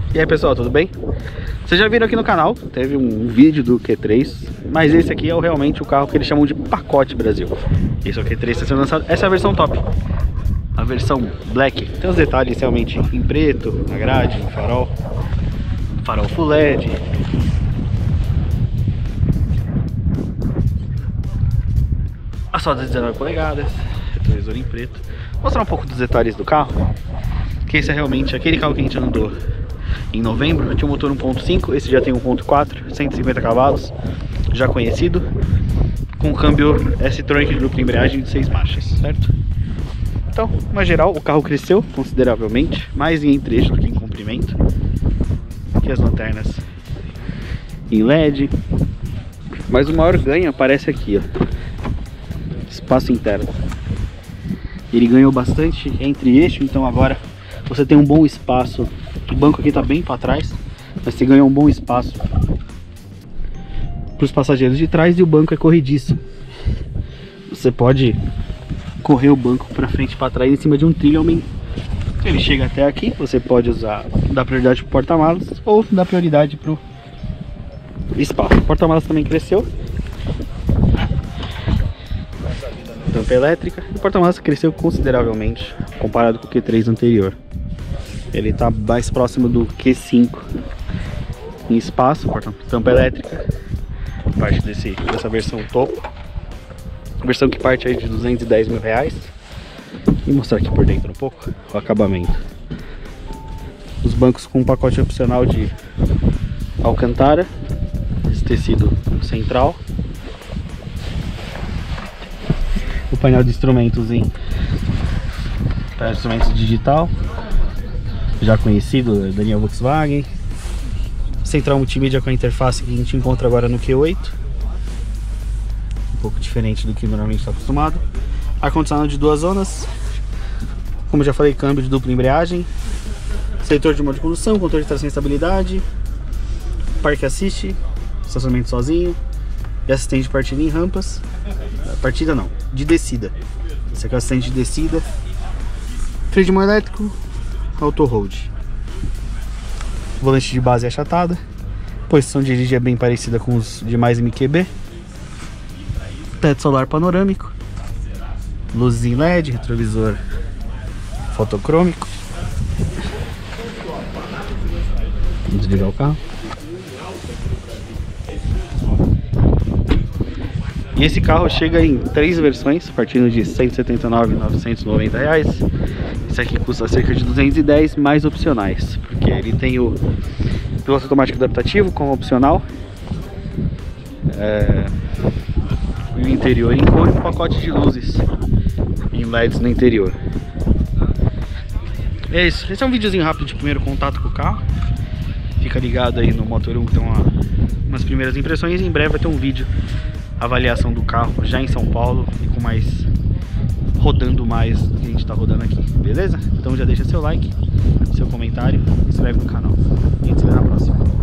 E aí pessoal, tudo bem? Vocês já viram aqui no canal, teve um vídeo do Q3, mas esse aqui é realmente o carro que eles chamam de pacote Brasil. Esse é o Q3 está sendo lançado, essa é a versão top. A versão Black, tem os detalhes realmente em preto, na grade, no farol full LED. As rodas 19 polegadas, retrovisor em preto. Vou mostrar um pouco dos detalhes do carro, que esse é realmente aquele carro que a gente andou em novembro. Tinha um motor 1.5, esse já tem 1.4, 150 cavalos, já conhecido, com câmbio S-Tronic de dupla embreagem de 6 marchas, certo? Então, na geral, o carro cresceu consideravelmente, mais em trecho do que em comprimento. Aqui as lanternas em LED, mas o maior ganho aparece aqui, ó, espaço interno. Ele ganhou bastante entre eixo, então agora você tem um bom espaço. O banco aqui está bem para trás, mas você ganha um bom espaço para os passageiros de trás, e o banco é corrediço. Você pode correr o banco para frente e para trás em cima de um trilho. Ele chega até aqui, você pode dar prioridade para o porta-malas ou dar prioridade para o espaço. O porta-malas também cresceu. Tampa elétrica. O porta-malas cresceu consideravelmente comparado com o Q3 anterior. Ele está mais próximo do Q5 em espaço. Tampa elétrica, parte dessa versão topo, versão que parte aí de R$210 mil. Vou mostrar aqui por dentro um pouco o acabamento. Os bancos com um pacote opcional de alcantara, esse tecido central. O painel de instrumentos painel de instrumentos digital, já conhecido da linha Volkswagen. Central multimídia com a interface que a gente encontra agora no Q8, um pouco diferente do que normalmente está acostumado. Ar-condicionado de 2 zonas, como já falei, câmbio de dupla embreagem, seletor de modo de condução, controle de tração e estabilidade, parque assist, estacionamento sozinho e assistente de partida em rampas. Partida não, de descida. Esse aqui é o assistente de descida. Freio de mão elétrico, auto hold. Volante de base achatada. Posição de dirigir é bem parecida com os demais MQB. Teto solar panorâmico. Luzes em LED, retrovisor fotocrômico. Vamos desligar o carro. E esse carro chega em 3 versões, partindo de R$ 179.990. Esse aqui custa cerca de 210, mais opcionais, porque ele tem o piloto automático adaptativo como opcional, o interior em cor e um pacote de luzes em LEDs no interior. É isso, esse é um videozinho rápido de primeiro contato com o carro. Fica ligado aí no Motor1 que tem umas primeiras impressões, e em breve vai ter um vídeo avaliação do carro já em São Paulo e com rodando mais do que a gente está rodando aqui, beleza? Então já deixa seu like, seu comentário, se inscreve no canal e a gente se vê na próxima.